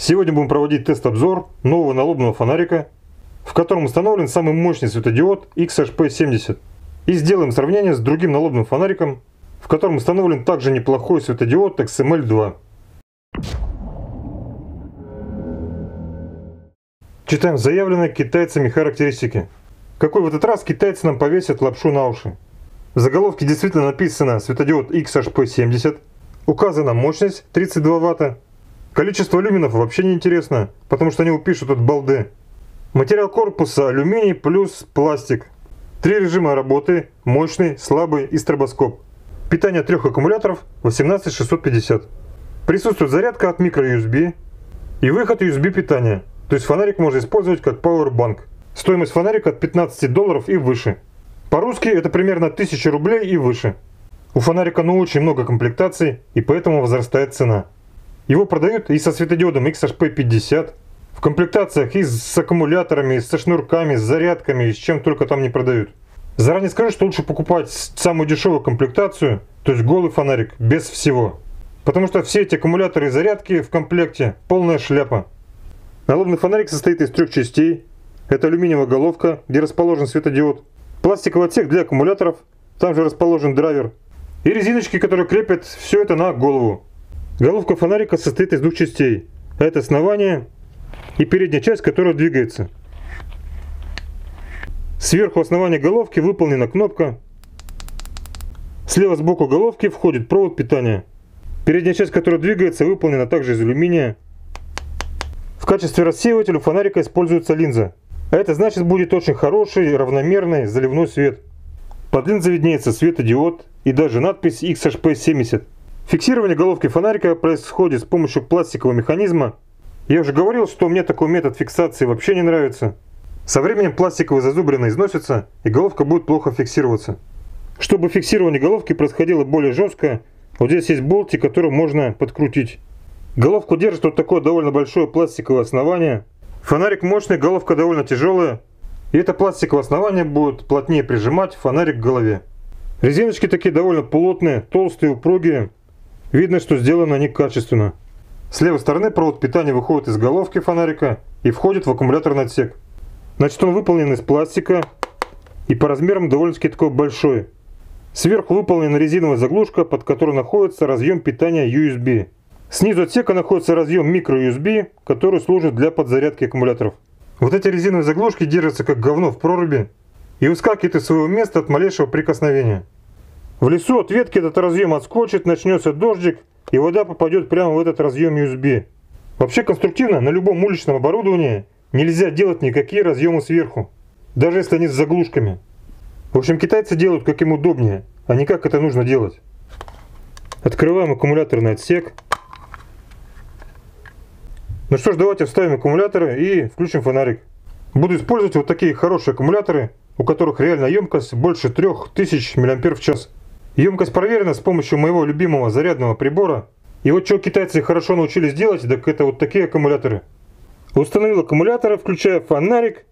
Сегодня будем проводить тест-обзор нового налобного фонарика, в котором установлен самый мощный светодиод XHP70. И сделаем сравнение с другим налобным фонариком, в котором установлен также неплохой светодиод XML2. Читаем заявленные китайцами характеристики. Какой в этот раз китайцы нам повесят лапшу на уши? В заголовке действительно написано светодиод XHP70. Указана мощность 32 Вт. Количество люминов вообще не интересно, потому что они пишут от балды. Материал корпуса алюминий плюс пластик. 3 режима работы: мощный, слабый и стробоскоп. Питание 3 аккумуляторов 18650. Присутствует зарядка от microUSB и выход USB питания. То есть фонарик можно использовать как Powerbank. Стоимость фонарика от $15 и выше. По-русски это примерно 1000 рублей и выше. У фонарика очень много комплектаций, и поэтому возрастает цена. Его продают и со светодиодом XHP50, в комплектациях и с аккумуляторами, и со шнурками, с зарядками, и с чем только там не продают. Заранее скажу, что лучше покупать самую дешевую комплектацию, то есть голый фонарик, без всего. Потому что все эти аккумуляторы и зарядки в комплекте полная шляпа. Налобный фонарик состоит из 3 частей. Это алюминиевая головка, где расположен светодиод, пластиковый отсек для аккумуляторов, там же расположен драйвер, и резиночки, которые крепят все это на голову. Головка фонарика состоит из 2 частей. Это основание и передняя часть, которая двигается. Сверху основания головки выполнена кнопка. Слева сбоку головки входит провод питания. Передняя часть, которая двигается, выполнена также из алюминия. В качестве рассеивателя у фонарика используется линза. А это значит, будет очень хороший, равномерный заливной свет. Под линзой виднеется светодиод и даже надпись XHP70. Фиксирование головки фонарика происходит с помощью пластикового механизма. Я уже говорил, что мне такой метод фиксации вообще не нравится. Со временем пластиковые зазубрины износятся, и головка будет плохо фиксироваться. Чтобы фиксирование головки происходило более жестко, вот здесь есть болтик, который можно подкрутить. Головку держит вот такое довольно большое пластиковое основание. Фонарик мощный, головка довольно тяжелая. И это пластиковое основание будет плотнее прижимать фонарик к голове. Резиночки такие довольно плотные, толстые, упругие. Видно, что сделано они качественно. С левой стороны провод питания выходит из головки фонарика и входит в аккумуляторный отсек. Значит, он выполнен из пластика и по размерам довольно-таки такой большой. Сверху выполнена резиновая заглушка, под которой находится разъем питания USB. Снизу отсека находится разъем microUSB, который служит для подзарядки аккумуляторов. Вот эти резиновые заглушки держатся как говно в проруби и выскакивают из своего места от малейшего прикосновения. В лесу от ветки этот разъем отскочит, начнется дождик, и вода попадет прямо в этот разъем USB. Вообще конструктивно на любом уличном оборудовании нельзя делать никакие разъемы сверху, даже если они с заглушками. В общем, китайцы делают как им удобнее, а не как это нужно делать. Открываем аккумуляторный отсек. Ну что ж, давайте вставим аккумуляторы и включим фонарик. Буду использовать вот такие хорошие аккумуляторы, у которых реальная емкость больше 3000 мАч. Емкость проверена с помощью моего любимого зарядного прибора. И вот что китайцы хорошо научились делать, так это вот такие аккумуляторы. Установил аккумуляторы, включаю фонарик.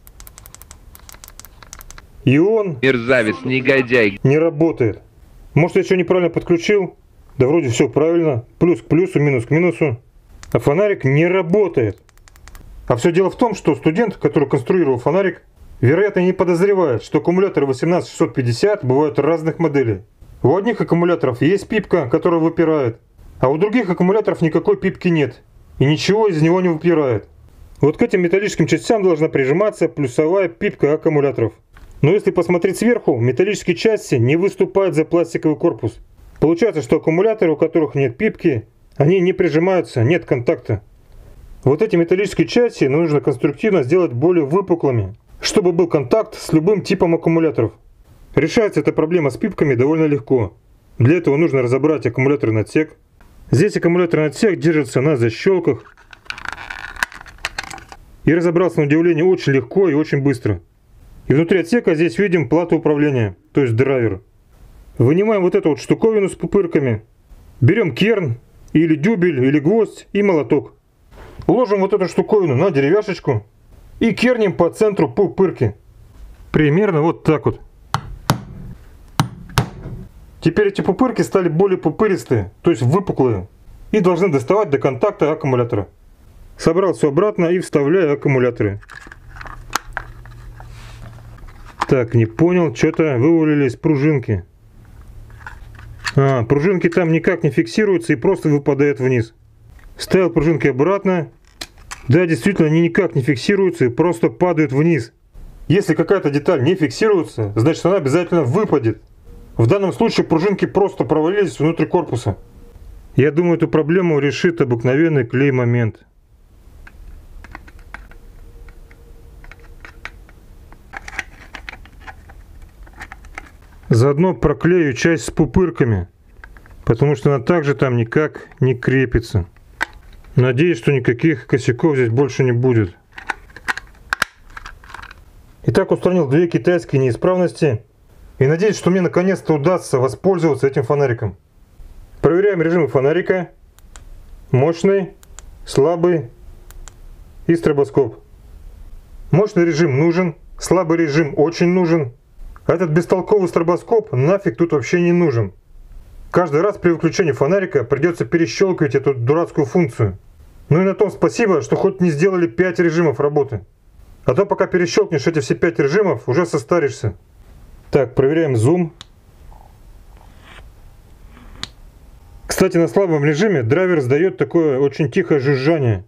И он... Мерзавец, негодяй. Не работает. Может, я еще неправильно подключил? Да вроде все правильно. Плюс к плюсу, минус к минусу. А фонарик не работает. А все дело в том, что студент, который конструировал фонарик, вероятно, не подозревает, что аккумуляторы 18650 бывают разных моделей. У одних аккумуляторов есть пипка, которая выпирает, а у других аккумуляторов никакой пипки нет, и ничего из него не выпирает. Вот к этим металлическим частям должна прижиматься плюсовая пипка аккумуляторов. Но если посмотреть сверху, металлические части не выступают за пластиковый корпус. Получается, что аккумуляторы, у которых нет пипки, они не прижимаются, нет контакта. Вот эти металлические части нужно конструктивно сделать более выпуклыми, чтобы был контакт с любым типом аккумуляторов. Решается эта проблема с пипками довольно легко. Для этого нужно разобрать аккумуляторный отсек. Здесь аккумуляторный отсек держится на защелках. И разобрался, на удивление, очень легко и очень быстро. И внутри отсека здесь видим плату управления, то есть драйвер. Вынимаем вот эту вот штуковину с пупырками. Берем керн, или дюбель, или гвоздь и молоток. Ложим вот эту штуковину на деревяшечку и кернем по центру пупырки. Примерно вот так вот. Теперь эти пупырки стали более пупыристые, то есть выпуклые, и должны доставать до контакта аккумулятора. Собрал все обратно и вставляю аккумуляторы. Так, не понял, что-то вывалились пружинки. Пружинки там никак не фиксируются и просто выпадают вниз. Вставил пружинки обратно. Да, действительно, они никак не фиксируются и просто падают вниз. Если какая-то деталь не фиксируется, значит она обязательно выпадет. В данном случае пружинки просто провалились внутрь корпуса. Я думаю, эту проблему решит обыкновенный клей-момент. Заодно проклею часть с пупырками, потому что она также там никак не крепится. Надеюсь, что никаких косяков здесь больше не будет. Итак, устранил две китайские неисправности. И надеюсь, что мне наконец-то удастся воспользоваться этим фонариком. Проверяем режимы фонарика. Мощный, слабый и стробоскоп. Мощный режим нужен, слабый режим очень нужен. А этот бестолковый стробоскоп нафиг тут вообще не нужен. Каждый раз при выключении фонарика придется перещелкивать эту дурацкую функцию. Ну и на том спасибо, что хоть не сделали 5 режимов работы. А то пока перещелкнешь эти все 5 режимов, уже состаришься. Так, проверяем зум. Кстати, на слабом режиме драйвер издает такое очень тихое жужжание.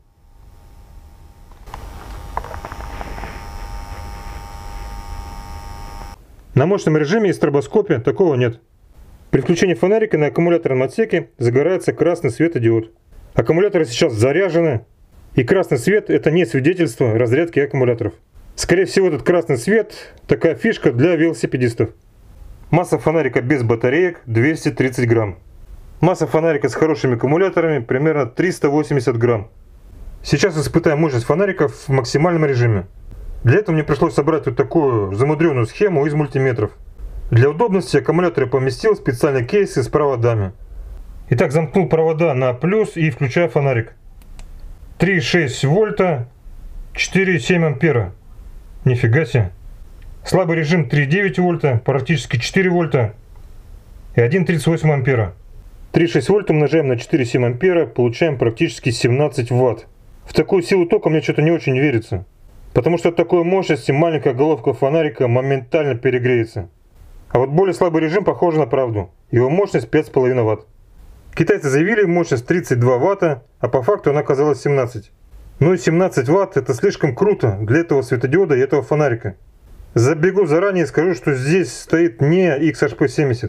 На мощном режиме и стробоскопе такого нет. При включении фонарика на аккумуляторном отсеке загорается красный светодиод. Аккумуляторы сейчас заряжены, и красный свет – это не свидетельство разрядки аккумуляторов. Скорее всего, этот красный свет – такая фишка для велосипедистов. Масса фонарика без батареек 230 грамм. Масса фонарика с хорошими аккумуляторами примерно 380 грамм. Сейчас испытаем мощность фонариков в максимальном режиме. Для этого мне пришлось собрать вот такую замудренную схему из мультиметров. Для удобности аккумуляторы поместил в специальные кейсы с проводами. Итак, замкнул провода на плюс и включаю фонарик. 3,6 вольта, 4,7 ампера. Нифига себе. Слабый режим 3,9 вольта, практически 4 вольта и 1,38 ампера. 3,6 вольта умножаем на 4,7 ампера, получаем практически 17 ватт. В такую силу тока мне что-то не очень верится. Потому что от такой мощности маленькая головка фонарика моментально перегреется. А вот более слабый режим похож на правду. Его мощность 5,5 ватт. Китайцы заявили мощность 32 ватта, а по факту она оказалась 17. Ну и 17 ватт это слишком круто для этого светодиода и этого фонарика. Забегу заранее и скажу, что здесь стоит не XHP70.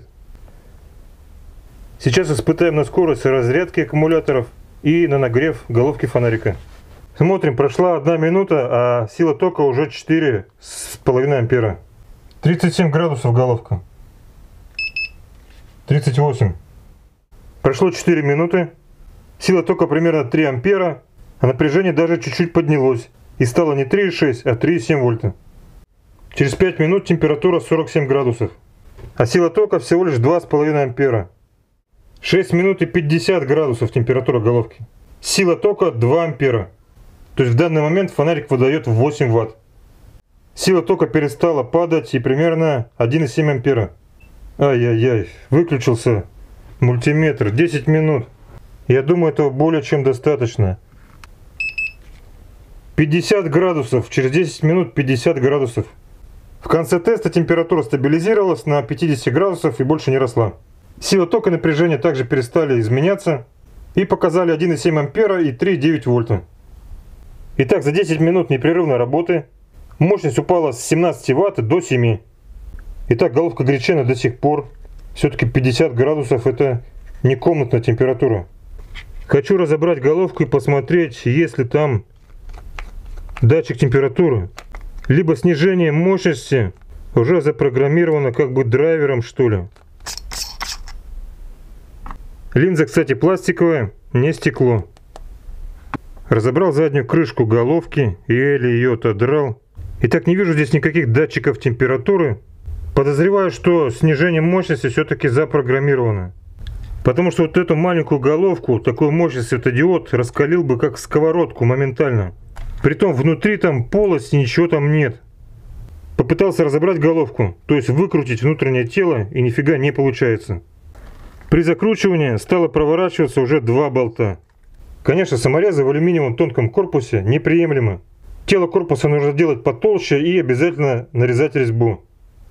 Сейчас испытаем на скорость разрядки аккумуляторов и на нагрев головки фонарика. Смотрим, прошла 1 минута, а сила тока уже 4,5 ампера. 37 градусов головка. 38. Прошло 4 минуты. Сила тока примерно 3 ампера, а напряжение даже чуть-чуть поднялось. И стало не 3,6, а 3,7 вольта. Через 5 минут температура 47 градусов. А сила тока всего лишь 2,5 ампера. 6 минут и 50 градусов температура головки. Сила тока 2 ампера. То есть в данный момент фонарик выдает 8 ватт. Сила тока перестала падать и примерно 1,7 ампера. Ай-яй-яй, выключился мультиметр. 10 минут. Я думаю, этого более чем достаточно. 50 градусов. Через 10 минут 50 градусов. В конце теста температура стабилизировалась на 50 градусов и больше не росла. Сила тока и напряжение также перестали изменяться и показали 1,7 ампера и 3,9 вольта. Итак, за 10 минут непрерывной работы мощность упала с 17 ватт до 7. Итак, головка горячена до сих пор. Все-таки 50 градусов это не комнатная температура. Хочу разобрать головку и посмотреть, есть ли там датчик температуры. Либо снижение мощности уже запрограммировано как бы драйвером, что ли. Линза, кстати, пластиковая, не стекло. Разобрал заднюю крышку головки и еле ее отодрал. Итак, не вижу здесь никаких датчиков температуры. Подозреваю, что снижение мощности все-таки запрограммировано. Потому что вот эту маленькую головку, такой мощный светодиод раскалил бы как сковородку моментально. Притом внутри там полости, ничего там нет. Попытался разобрать головку, то есть выкрутить внутреннее тело, и нифига не получается. При закручивании стало проворачиваться уже 2 болта. Конечно, саморезы в алюминиевом тонком корпусе неприемлемы. Тело корпуса нужно делать потолще и обязательно нарезать резьбу.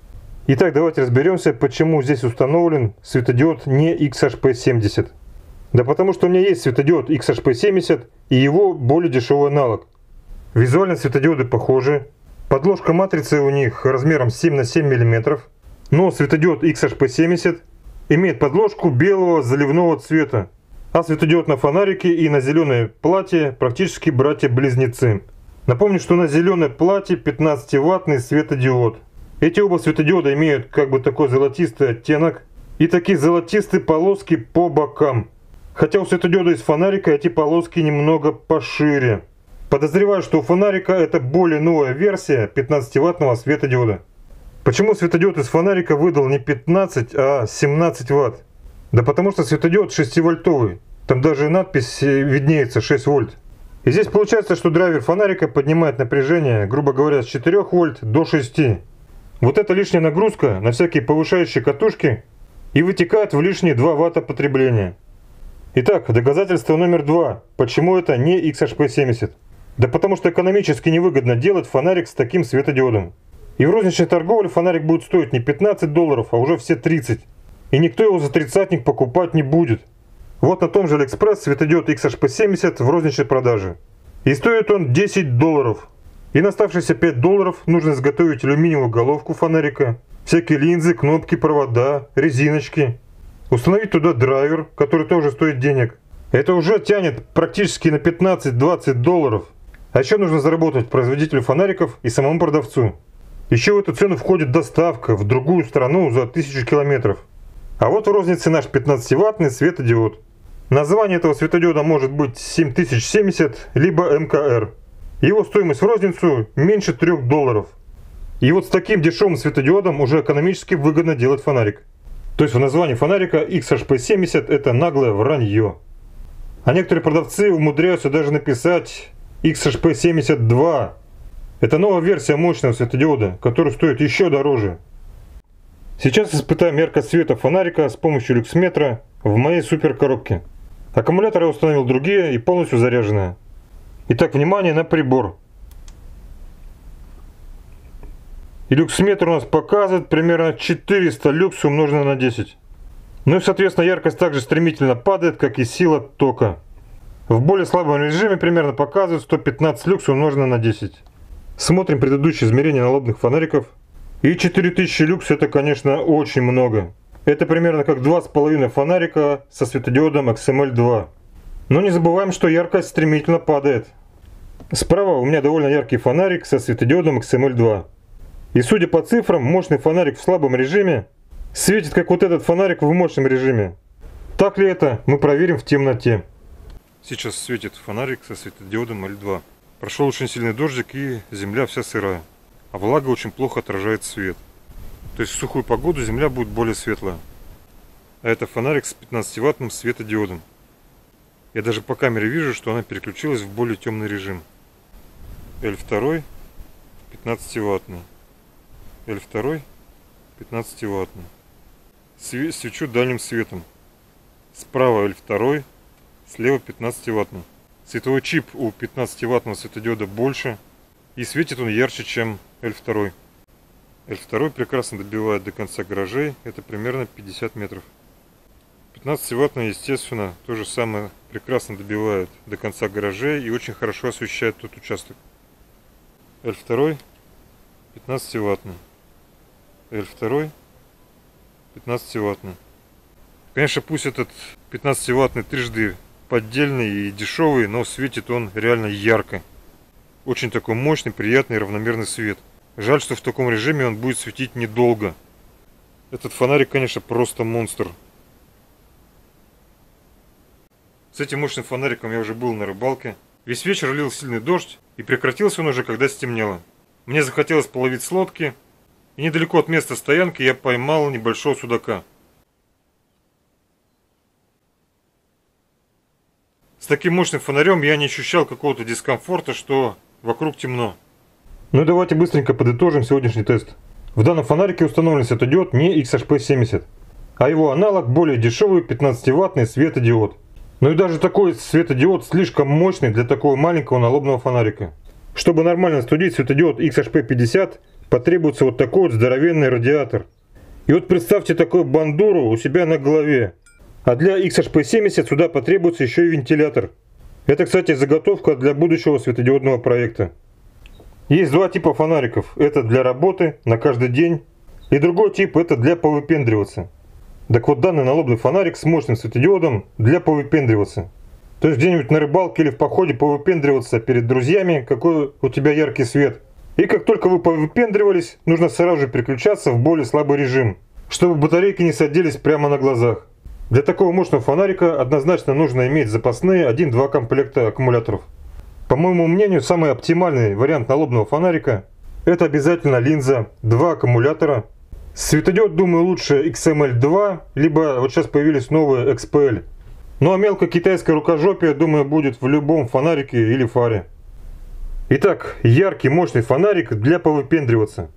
Итак, давайте разберемся, почему здесь установлен светодиод не XHP70. Да потому что у меня есть светодиод XHP70 и его более дешевый аналог. Визуально светодиоды похожи. Подложка матрицы у них размером 7 на 7 мм. Но светодиод XHP70 имеет подложку белого заливного цвета. А светодиод на фонарике и на зеленой плате практически братья-близнецы. Напомню, что на зеленой плате 15-ваттный светодиод. Эти оба светодиода имеют как бы такой золотистый оттенок и такие золотистые полоски по бокам. Хотя у светодиода из фонарика эти полоски немного пошире. Подозреваю, что у фонарика это более новая версия 15-ваттного светодиода. Почему светодиод из фонарика выдал не 15, а 17 Вт? Да потому что светодиод 6-вольтовый. Там даже надпись виднеется 6 вольт. И здесь получается, что драйвер фонарика поднимает напряжение, грубо говоря, с 4 вольт до 6. Вот эта лишняя нагрузка на всякие повышающие катушки и вытекает в лишние 2 Вт потребления. Итак, доказательство номер 2. Почему это не XHP70? Да потому что экономически невыгодно делать фонарик с таким светодиодом. И в розничной торговле фонарик будет стоить не $15, а уже все 30. И никто его за тридцатник покупать не будет. Вот на том же AliExpress светодиод XHP70 в розничной продаже. И стоит он $10. И на оставшиеся $5 нужно изготовить алюминиевую головку фонарика, всякие линзы, кнопки, провода, резиночки. Установить туда драйвер, который тоже стоит денег. Это уже тянет практически на $15-20. А еще нужно заработать производителю фонариков и самому продавцу. Еще в эту цену входит доставка в другую страну за 1000 километров. А вот в рознице наш 15-ваттный светодиод. Название этого светодиода может быть 7070 либо МКР. Его стоимость в розницу меньше $3. И вот с таким дешевым светодиодом уже экономически выгодно делать фонарик. То есть в названии фонарика XHP70 это наглое вранье. А некоторые продавцы умудряются даже написать XHP72. Это новая версия мощного светодиода, который стоит еще дороже. Сейчас испытаем яркость света фонарика с помощью люксметра в моей суперкоробке. Аккумуляторы я установил другие и полностью заряженные. Итак, внимание на прибор. И люксметр у нас показывает примерно 400 люкс умноженное на 10. Ну и соответственно яркость также стремительно падает, как и сила тока. В более слабом режиме примерно показывает 115 люкс умноженное на 10. Смотрим предыдущие измерения налобных фонариков. И 4000 люкс это, конечно, очень много. Это примерно как 2,5 фонарика со светодиодом XML2. Но не забываем, что яркость стремительно падает. Справа у меня довольно яркий фонарик со светодиодом XML2. И судя по цифрам, мощный фонарик в слабом режиме светит как вот этот фонарик в мощном режиме. Так ли это, мы проверим в темноте. Сейчас светит фонарик со светодиодом L2. Прошел очень сильный дождик и земля вся сырая. А влага очень плохо отражает свет. То есть в сухую погоду земля будет более светлая. А это фонарик с 15-ваттным светодиодом. Я даже по камере вижу, что она переключилась в более темный режим. L2 15-ваттный. L2 15-ваттный. Свечу дальним светом. Справа L2, слева 15-ваттный. Световой чип у 15-ваттного светодиода больше. И светит он ярче, чем L2. L2 прекрасно добивает до конца гаражей. Это примерно 50 метров. 15-ваттный, естественно, то же самое прекрасно добивает до конца гаражей и очень хорошо освещает тот участок. L2 15-ваттный. L2 15-ваттный. Конечно, пусть этот 15-ваттный трижды поддельный и дешевый, но светит он реально ярко. Очень такой мощный, приятный, равномерный свет. Жаль, что в таком режиме он будет светить недолго. Этот фонарик, конечно, просто монстр. С этим мощным фонариком я уже был на рыбалке. Весь вечер лил сильный дождь, и прекратился он уже, когда стемнело. Мне захотелось половить с лодки, и недалеко от места стоянки я поймал небольшого судака. С таким мощным фонарем я не ощущал какого-то дискомфорта, что вокруг темно. Ну и давайте быстренько подытожим сегодняшний тест. В данном фонарике установлен светодиод не XHP70, а его аналог более дешевый 15-ваттный светодиод. Но и даже такой светодиод слишком мощный для такого маленького налобного фонарика. Чтобы нормально студить светодиод XHP50, потребуется вот такой вот здоровенный радиатор. И вот представьте такую бандуру у себя на голове. А для XHP70 сюда потребуется еще и вентилятор. Это, кстати, заготовка для будущего светодиодного проекта. Есть два типа фонариков. Это для работы на каждый день. И другой тип это для повыпендриваться. Так вот, данный налобный фонарик с мощным светодиодом для повыпендриваться. То есть где-нибудь на рыбалке или в походе повыпендриваться перед друзьями, какой у тебя яркий свет. И как только вы повыпендривались, нужно сразу же переключаться в более слабый режим, чтобы батарейки не садились прямо на глазах. Для такого мощного фонарика однозначно нужно иметь запасные 1-2 комплекта аккумуляторов. По моему мнению, самый оптимальный вариант налобного фонарика — это обязательно линза, 2 аккумулятора. Светодиод, думаю, лучше XML2, либо вот сейчас появились новые XPL. Ну а мелкое китайское рукожопие, думаю, будет в любом фонарике или фаре. Итак, яркий мощный фонарик для повыпендриваться.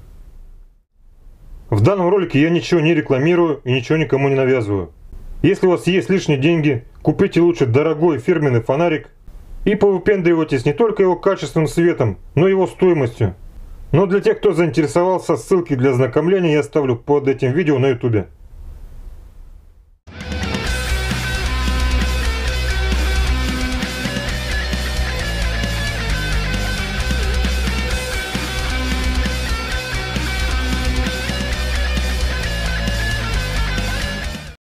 В данном ролике я ничего не рекламирую и ничего никому не навязываю. Если у вас есть лишние деньги, купите лучше дорогой фирменный фонарик и повыпендривайтесь не только его качественным светом, но и его стоимостью. Но для тех, кто заинтересовался, ссылки для ознакомления я оставлю под этим видео на YouTube.